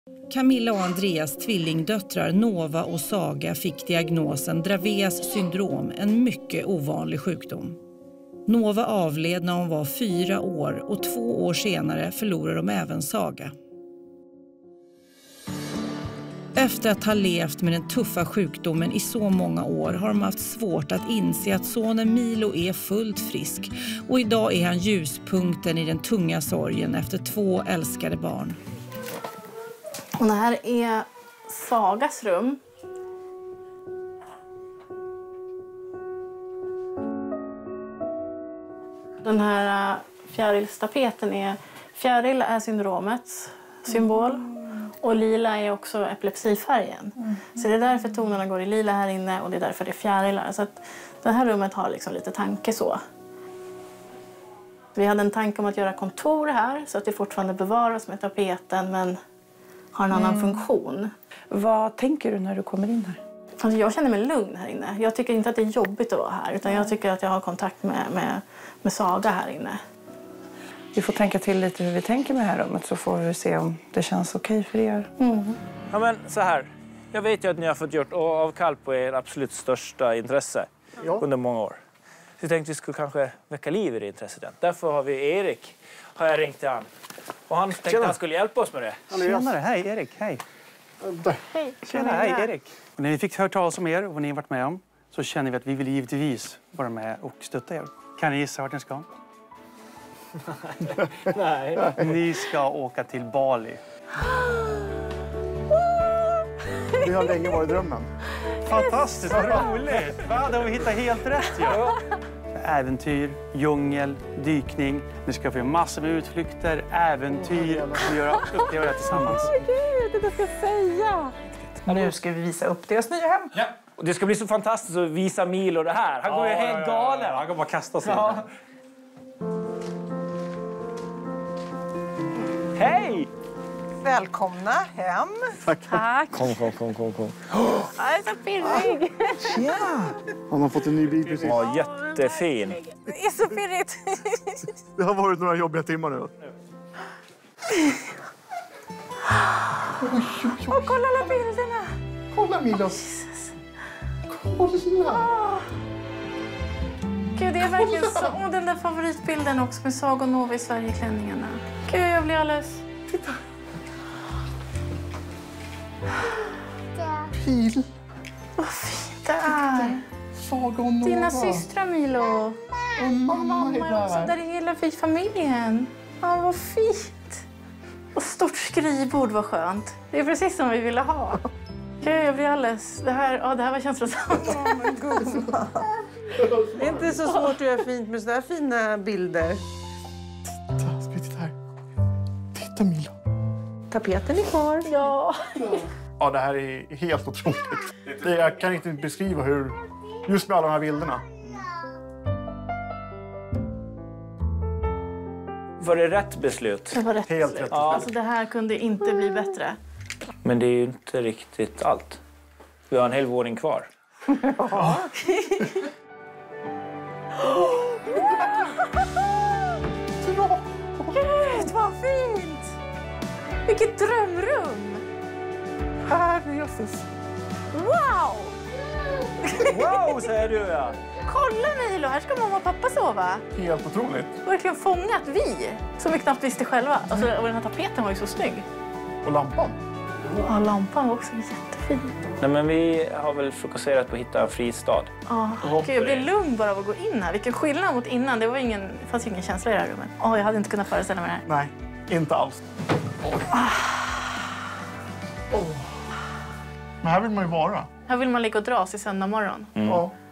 Camilla och Andreas tvillingdöttrar Nova och Saga fick diagnosen Draveas syndrom, en mycket ovanlig sjukdom. Nova avled när hon var 4 år och 2 år senare förlorade de även Saga. Efter att ha levt med den tuffa sjukdomen i så många år har de haft svårt att inse att sonen Milo är fullt frisk. Och idag är han ljuspunkten i den tunga sorgen efter 2 älskade barn. Och det här är Sagas rum. Den här fjärilstapeten är... Fjäril är syndromets symbol. Och lila är också epilepsifärgen. Så det är därför tonerna går i lila här inne och det är därför det är fjärilar. Så att det här rummet har liksom lite tanke så. Vi hade en tanke om att göra kontor här så att det fortfarande bevaras med tapeten men har en annan funktion. Vad tänker du när du kommer in här? Alltså jag känner mig lugn här inne. Jag tycker inte att det är jobbigt att vara här utan jag tycker att jag har kontakt med Saga här inne. Vi får tänka till lite hur vi tänker med det här rummet så får vi se om det känns okej för er. Ja, men så här. Jag vet ju att ni har fått gjort avkall på er absolut största intresse under många år. Så jag tänkte att vi skulle kanske väcka liv i det intresset. Därför har vi Erik, har jag ringt till han. Och han tänkte att han skulle hjälpa oss med det. Tjenare, hej Erik, hej. Hej, Tjena, hej Erik. Och när vi fick höra talas om er och vad ni har varit med om så känner vi att vi vill givetvis vara med och stötta er. Kan ni gissa vart ni ska? Nej. Ni ska åka till Bali. Det har länge varit drömmen. Fantastiskt, vad roligt! Va, då har vi hittat helt rätt. Ja. Äventyr, djungel, dykning. Ni ska få göra massor med utflykter, äventyr och uppleva det tillsammans. Gud, det ska jag säga! Nu ska vi visa upp deras nya hem. Ja. Och det ska bli så fantastiskt att visa Milo det här. Han går ju helt galen. Han kommer bara kasta sig. Ja. Hej! Välkomna hem. Tack. Kom. Jag är så pirrig. Han har fått en ny bil precis. Ja, jättefin. Det är så pirrigt. Det har varit några jobbiga timmar nu. Och kolla alla bilderna. Kolla Milos. Kolla. Gud, det är verkligen så... Och den där favoritbilden också med Saga och Nova i Sverigeklänningarna. Gud, jag blir alldeles... Titta. Pil. Vad fint det är. Saga och Nova. Dina systrar, Milo. Och mamma är också. där. Där är hela familjen. Ja, vad fint. Och stort skrivbord, vad skönt. Det är precis som vi ville ha. Gud, jag blir alldeles... Det här var känslosamt. Det är inte så svårt att göra fint med sådana fina bilder. Titta, ska vi titta här? Titta Milo. Tapeten är kvar. Ja. Ja, det här är helt otroligt. Jag kan inte beskriva hur... Just med alla de här bilderna. Var det rätt beslut? Det var rätt. Helt rätt. Ja. Alltså, det här kunde inte bli bättre. Men det är ju inte riktigt allt. Vi har en hel våning kvar. Ja. Gud, vad fint! Vilket drömrum! Herrejösses. Wow! Wow, säger du ja! Kolla Milo, här ska mamma och pappa sova. Helt otroligt. Verkligen fångat vi, som vi knappt visste själva. Alltså, och den här tapeten var ju så snygg. Och lampan. Ja, lampan var också jättefin. Nej, men vi har väl fokuserat på att hitta en fristad. Ja, gud, jag blir lugn bara av att gå in här. Vilken skillnad mot innan. Det fanns ingen känsla i det här rummet. Jag hade inte kunnat föreställa mig det här. Nej, inte alls. Men här vill man ju vara. Här vill man ligga och dra sig söndag morgon. Ja.